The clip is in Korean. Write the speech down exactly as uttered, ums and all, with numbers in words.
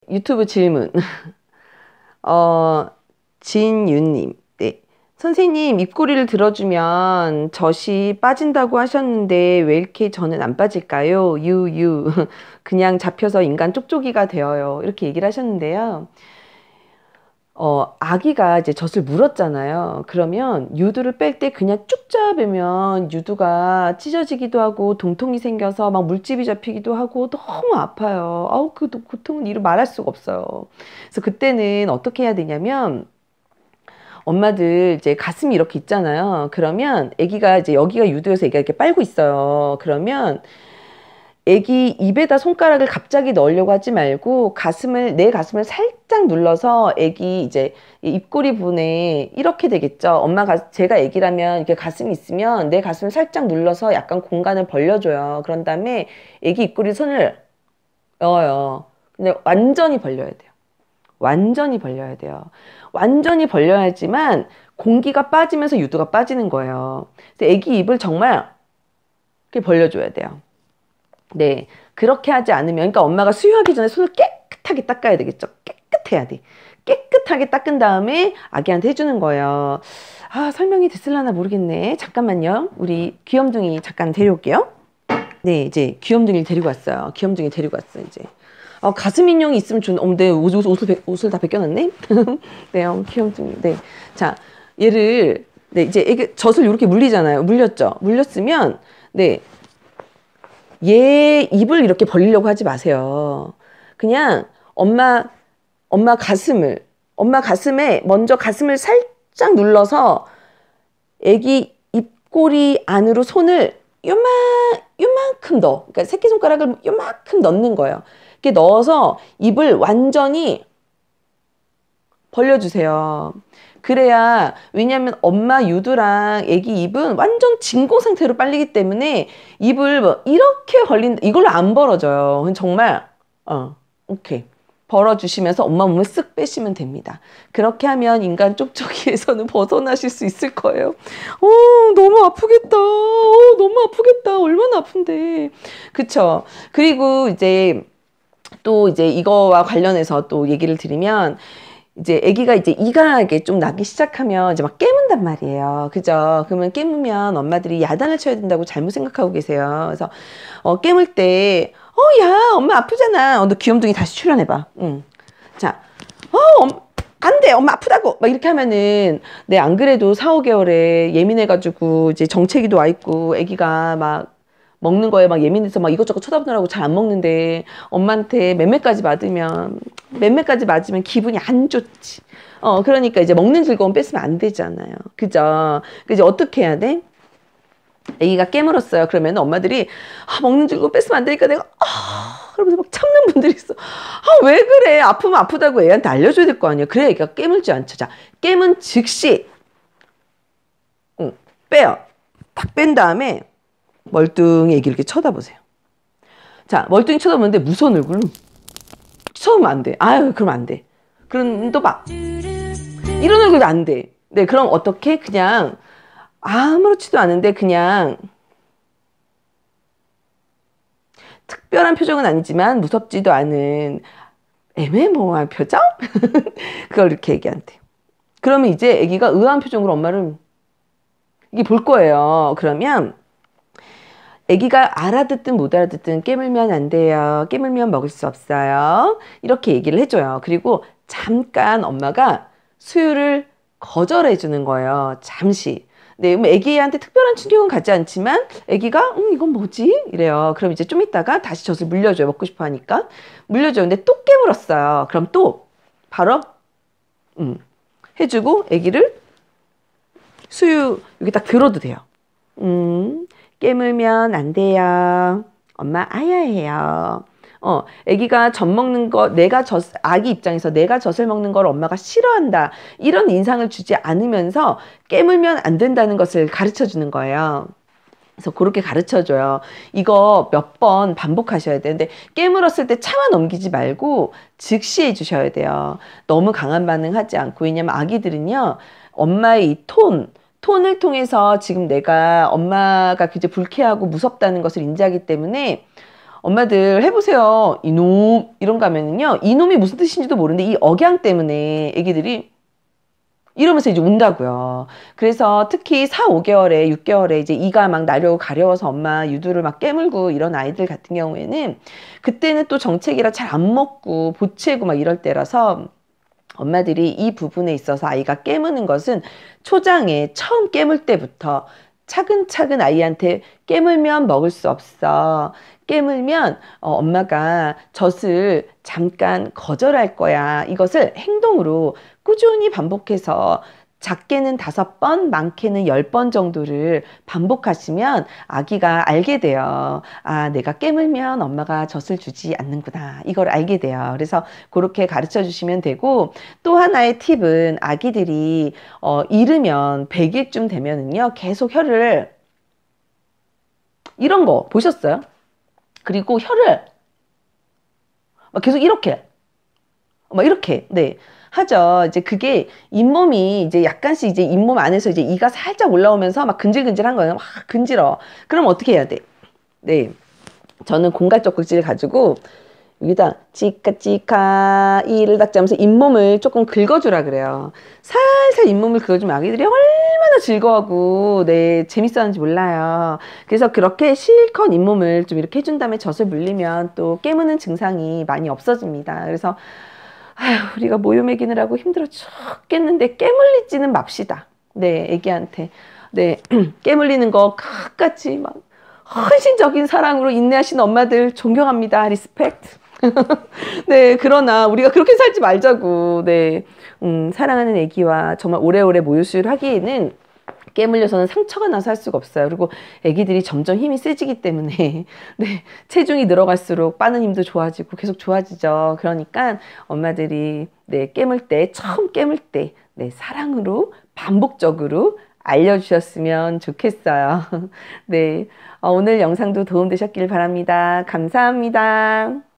유튜브 질문. 어, 진유님. 네. 선생님, 입꼬리를 들어주면 젖이 빠진다고 하셨는데 왜 이렇게 저는 안 빠질까요? 유유. 그냥 잡혀서 인간 쪽쪽이가 되어요. 이렇게 얘기를 하셨는데요. 어, 아기가 이제 젖을 물었잖아요. 그러면 유두를 뺄 때 그냥 쭉 잡으면 유두가 찢어지기도 하고 동통이 생겨서 막 물집이 잡히기도 하고 너무 아파요. 아우, 그 고통은 이루 말할 수가 없어요. 그래서 그때는 어떻게 해야 되냐면 엄마들 이제 가슴이 이렇게 있잖아요. 그러면 아기가 이제 여기가 유두여서 아기가 이렇게 빨고 있어요. 그러면 애기 입에다 손가락을 갑자기 넣으려고 하지 말고 가슴을 내 가슴을 살짝 눌러서 애기 이제 입꼬리 부분에 이렇게 되겠죠. 엄마가 제가 애기라면 이렇게 가슴이 있으면 내 가슴을 살짝 눌러서 약간 공간을 벌려줘요. 그런 다음에 애기 입꼬리 손을 넣어요. 근데 완전히 벌려야 돼요. 완전히 벌려야 돼요. 완전히 벌려야지만 공기가 빠지면서 유두가 빠지는 거예요. 그래서 애기 입을 정말 이렇게 벌려줘야 돼요. 네, 그렇게 하지 않으면, 그러니까 엄마가 수유하기 전에 손을 깨끗하게 닦아야 되겠죠. 깨끗해야 돼. 깨끗하게 닦은 다음에 아기한테 해주는 거예요. 아, 설명이 됐을라나 모르겠네. 잠깐만요. 우리 귀염둥이 잠깐 데려올게요. 네, 이제 귀염둥이를 데리고 왔어요. 귀염둥이 데리고 왔어요, 이제. 어, 가슴 인형이 있으면 좋은, 어, 네, 옷, 옷, 옷을, 배- 옷을 다 벗겨놨네? 네, 어, 귀염둥이. 네. 자, 얘를, 네, 이제 애기 젖을 이렇게 물리잖아요. 물렸죠? 물렸으면, 네, 얘 입을 이렇게 벌리려고 하지 마세요. 그냥 엄마, 엄마 가슴을, 엄마 가슴에 먼저 가슴을 살짝 눌러서 애기 입꼬리 안으로 손을 요만, 요만큼 넣어. 그러니까 새끼손가락을 요만큼 넣는 거예요. 이렇게 넣어서 입을 완전히 벌려주세요. 그래야, 왜냐면 엄마 유두랑 애기 입은 완전 진공 상태로 빨리기 때문에 입을 뭐 이렇게 벌린다, 이걸로 안 벌어져요. 그건 정말, 어, 오케이. 벌어주시면서 엄마 몸을 쓱 빼시면 됩니다. 그렇게 하면 인간 쪽쪽이에서는 벗어나실 수 있을 거예요. 어, 너무 아프겠다. 어, 너무 아프겠다. 얼마나 아픈데. 그쵸. 그리고 이제 또 이제 이거와 관련해서 또 얘기를 드리면 이제 아기가 이제 이가 이게 좀 나기 시작하면 이제 막 깨문단 말이에요. 그죠? 그러면 깨무면 엄마들이 야단을 쳐야 된다고 잘못 생각하고 계세요. 그래서 어, 깨물 때, 어, 야, 엄마 아프잖아. 어, 너 귀염둥이 다시 출연해봐. 응. 자, 어, 엄, 안 돼. 엄마 아프다고. 막 이렇게 하면은, 네, 안 그래도 사, 오 개월에 예민해가지고 이제 정체기도 와 있고, 아기가 막 먹는 거에 막 예민해서 막 이것저것 쳐다보느라고 잘 안 먹는데 엄마한테 맴매까지 맞으면 맴매까지 맞으면 기분이 안 좋지. 어, 그러니까 이제 먹는 즐거움 뺏으면 안 되잖아요. 그죠? 그 이제 어떻게 해야 돼? 아기가 깨물었어요. 그러면 엄마들이 아, 먹는 즐거움 뺏으면 안 되니까 내가 아, 그러면서 막 참는 분들이 있어. 아, 왜 그래? 아프면 아프다고 애한테 알려줘야 될 거 아니야. 그래 애기가 깨물지 않죠. 자, 깨문 즉시 응, 빼요. 탁 뺀 다음에 멀뚱히 애기 이렇게 쳐다보세요. 자, 멀뚱히 쳐다보는데 무서운 얼굴로 쳐다보면 안 돼. 아유, 그러면 안 돼. 그럼 또 막 이런 얼굴도 안 돼. 네, 그럼 어떻게? 그냥 아무렇지도 않은데 그냥 특별한 표정은 아니지만 무섭지도 않은 애매모호한 표정? 그걸 이렇게 애기한테. 그러면 이제 애기가 의아한 표정으로 엄마를 이게 볼 거예요. 그러면 아기가 알아듣든 못 알아듣든 깨물면 안 돼요. 깨물면 먹을 수 없어요. 이렇게 얘기를 해줘요. 그리고 잠깐 엄마가 수유를 거절해 주는 거예요. 잠시. 네, 뭐 아기한테 특별한 충격은 가지 않지만 아기가 음 이건 뭐지? 이래요. 그럼 이제 좀 있다가 다시 젖을 물려줘요. 먹고 싶어 하니까. 물려줘요. 근데 또 깨물었어요. 그럼 또 바로 음, 해주고 아기를 수유 여기 딱 들어도 돼요. 음, 깨물면 안 돼요. 엄마 아야해요. 어, 아기가 젖 먹는 거, 내가 젖, 아기 입장에서 내가 젖을 먹는 걸 엄마가 싫어한다. 이런 인상을 주지 않으면서 깨물면 안 된다는 것을 가르쳐 주는 거예요. 그래서 그렇게 가르쳐 줘요. 이거 몇 번 반복하셔야 되는데 깨물었을 때 참아 넘기지 말고 즉시 해 주셔야 돼요. 너무 강한 반응 하지 않고. 왜냐면 아기들은요, 엄마의 이 톤, 톤을 통해서 지금 내가 엄마가 굉장히 불쾌하고 무섭다는 것을 인지하기 때문에 엄마들 해보세요. 이놈 이런 거 하면은요. 이놈이 무슨 뜻인지도 모르는데 이 억양 때문에 애기들이 이러면서 이제 운다고요. 그래서 특히 사, 오 개월에, 육 개월에 이제 이가 막 나려고 가려워서 엄마 유두를 막 깨물고 이런 아이들 같은 경우에는 그때는 또 정책이라 잘 안 먹고 보채고 막 이럴 때라서 엄마들이 이 부분에 있어서 아이가 깨무는 것은 초장에 처음 깨물 때부터 차근차근 아이한테 깨물면 먹을 수 없어. 깨물면 어, 엄마가 젖을 잠깐 거절할 거야. 이것을 행동으로 꾸준히 반복해서 작게는 다섯 번, 많게는 열 번 정도를 반복하시면 아기가 알게 돼요. 아, 내가 깨물면 엄마가 젖을 주지 않는구나. 이걸 알게 돼요. 그래서 그렇게 가르쳐 주시면 되고 또 하나의 팁은 아기들이 어, 이르면 백 일쯤 되면은요. 계속 혀를 이런 거 보셨어요? 그리고 혀를 막 계속 이렇게 막 이렇게 네 하죠. 이제 그게 잇몸이 이제 약간씩 이제 잇몸 안에서 이제 이가 살짝 올라오면서 막 근질근질한 거예요. 막 근질어. 그럼 어떻게 해야 돼? 네, 저는 공갈적국지를 가지고 여기다 치카치카 이를 닦자면서 잇몸을 조금 긁어주라 그래요. 살살 잇몸을 긁어주면 아기들이 얼마나 즐거워하고 네 재밌어하는지 몰라요. 그래서 그렇게 실컷 잇몸을 좀 이렇게 해준 다음에 젖을 물리면 또 깨무는 증상이 많이 없어집니다. 그래서 아휴, 우리가 모유 먹이느라고 힘들어 죽겠는데 깨물리지는 맙시다. 네, 애기한테. 네, 깨물리는 거 끝까지 막 헌신적인 사랑으로 인내하신 엄마들 존경합니다. 리스펙트. 네, 그러나 우리가 그렇게 살지 말자고. 네, 음, 사랑하는 애기와 정말 오래오래 모유수유를 하기에는 깨물려서는 상처가 나서 할 수가 없어요. 그리고 아기들이 점점 힘이 세지기 때문에 네, 체중이 늘어갈수록 빠는 힘도 좋아지고 계속 좋아지죠. 그러니까 엄마들이 네, 깨물 때 처음 깨물 때 네, 사랑으로 반복적으로 알려주셨으면 좋겠어요. 네, 어, 오늘 영상도 도움되셨길 바랍니다. 감사합니다.